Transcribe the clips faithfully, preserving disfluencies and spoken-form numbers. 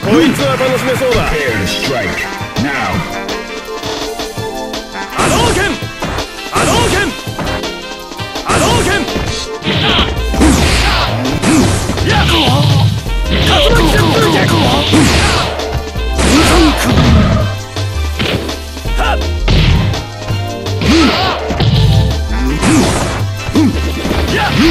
こいつは楽しめそうだ。波動拳波動拳波動拳やっ竜巻旋風脚はっやっ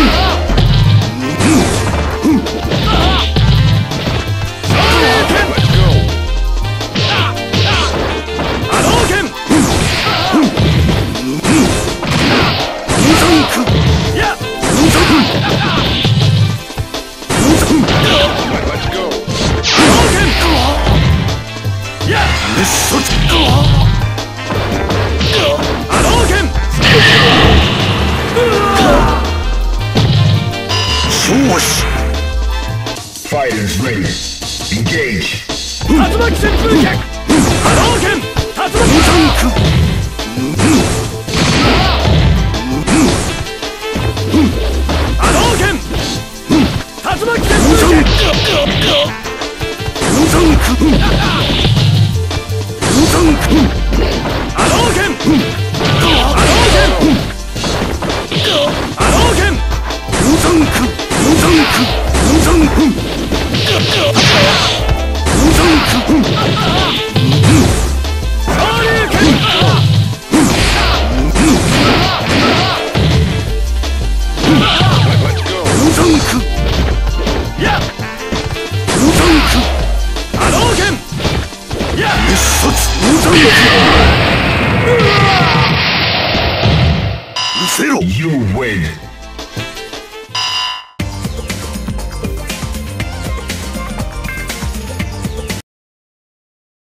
Fighters ready. Engage. 竜巻旋風脚波動拳竜巻波動拳竜巻旋風脚波動拳波動拳波動拳無残